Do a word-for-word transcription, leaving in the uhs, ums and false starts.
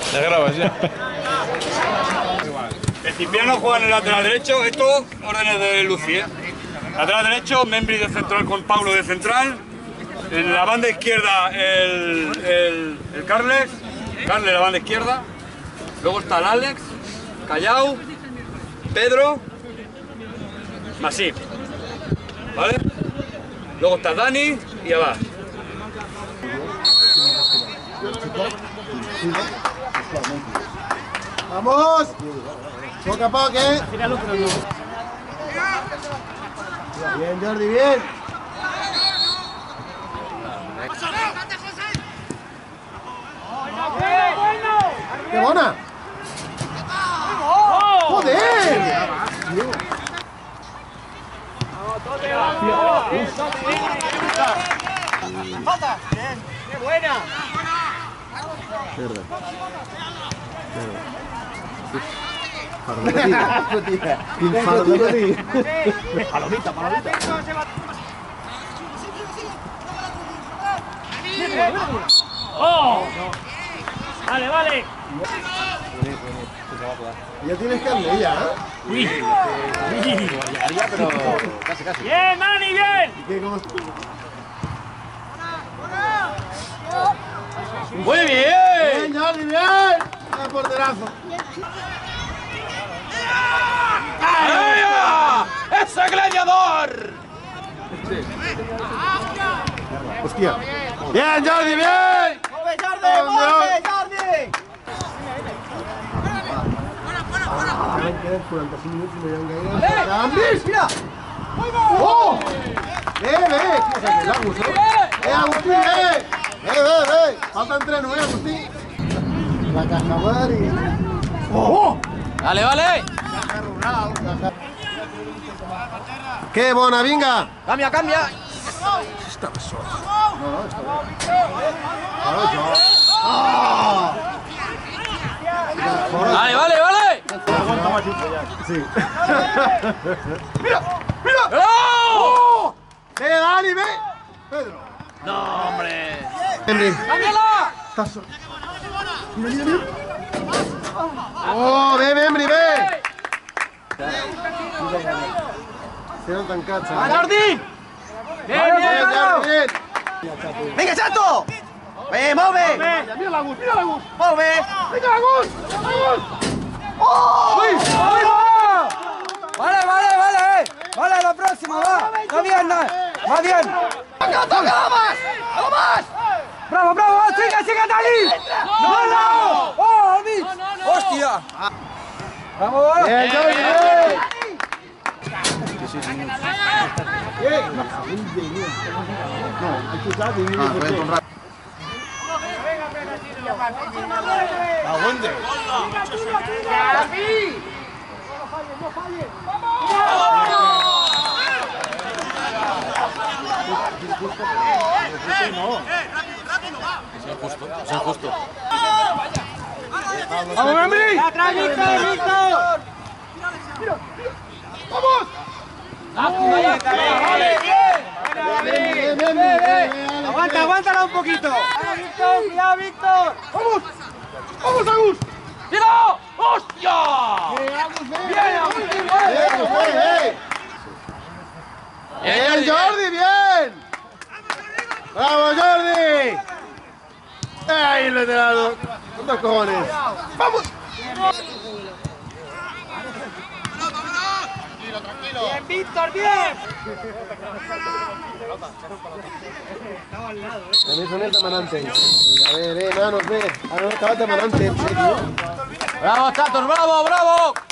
Te grabas ya. El Cipriano juega en el lateral derecho, esto órdenes de Luci, ¿eh? Lateral derecho, Membri de central con Paulo de central. En la banda izquierda el, el, el Carles, Carles la banda izquierda. Luego está el Alex, Callao, Pedro, Masip, ¿vale? Luego está Dani y Abad. ¡Vamos! Poco a poco, ¿eh? Bien, Jordi, bien. ¡Qué buena! ¡Joder! ¡Falta! ¡Bien! ¡Qué buena! Mierda. Mierda. Palomita, palomita. ¡Oh! Vale, vale. Ya tienes carne ya, ¿eh? Sí. Pero casi, casi. Bien, Dani, bien. ¿Qué, cómo... ¡Muy bien! Bien, Jordi, bien. ¡Qué porterazo! ¡Ay! ¡Ese gladiador! ¡Hostia! ¡Bien, Jordi, bien! ¡Mueve, Jordi! ¡Mueve, Jordi! Quedan cuarenta y cinco minutos y me llevan caídas. ¡Ambris! ¡Mira! ¡Oh! ¡Ve, ve! ¿Qué es aquel, Agus, eh? ¡Eh, Agustín, ve! ¡Ve, ve, ve! Faltan tres, ¿no, eh, Agustín? La Cajamar y... ¡Oh! ¡Dale, vale! ¡Qué bona, vinga! ¡Cambia, cambia! Está solo. No, no, está bien. ¡Ah! ¡Vale, vale, vale! Sí. ¡Mira! ¡Mira! ¡Oh! ¡Ve, Dani, ve! Pedro. ¡No, hombre! Henry. ¡Cámbiala! Estás solo. Mira, mira, mira. ¡Oh, ve, Membri, ve! Se han tancats, eh? ¡Jordi! ¡Bien, Bien, bien! Jordi, bien! ¡Venga, Chato! ¡Eh, move! Mira la Gus, mira la Gus. ¡Move! ¡Venga, la Gus! ¡La Gus! ¡Oh! ¡Uy! ¡Uy, va! Vale, vale, vale. Vale, la próxima, va. Va bien, va bien. ¡Toca, toca, más! ¡Algo más! ¡Bravo, bravo! ¡Siga, siga, Dani! ¡No, no! ¡Oh, Mitch! ¡Hostia! ¡Bravo! ¡Bien, Jordi, bien! Bien. No, hay que usar de mí. Ah, ven, con rato. ¡Aguante! ¡No falles! Es injusto, es injusto. ¡Vamos, Membri! ¡Atrás, Víctor, Víctor! ¡Vamos! ¡Vale, Bien, bien, bien, bien. ¡Aguanta, aguántala un poquito! ¡Cuidado, Víctor! ¡Cuidado, Víctor! ¡Vamos! ¡Vamos, Agus! ¡Tira! ¡Hostia! ¡Bien, Agustín! ¡Bien, bien, bien! ¡Bien, Jordi, bien! ¡Bravo, Jordi! ¡Ahí le he dado! ¿Cuántos cojones? ¡Vamos! ¡Bien, Víctor, bien! A mi son el tamanante. A ver, eh, manos, ve. A ver, acabate tamanante. ¡Bravo, Chatos! ¡Bravo, bravo!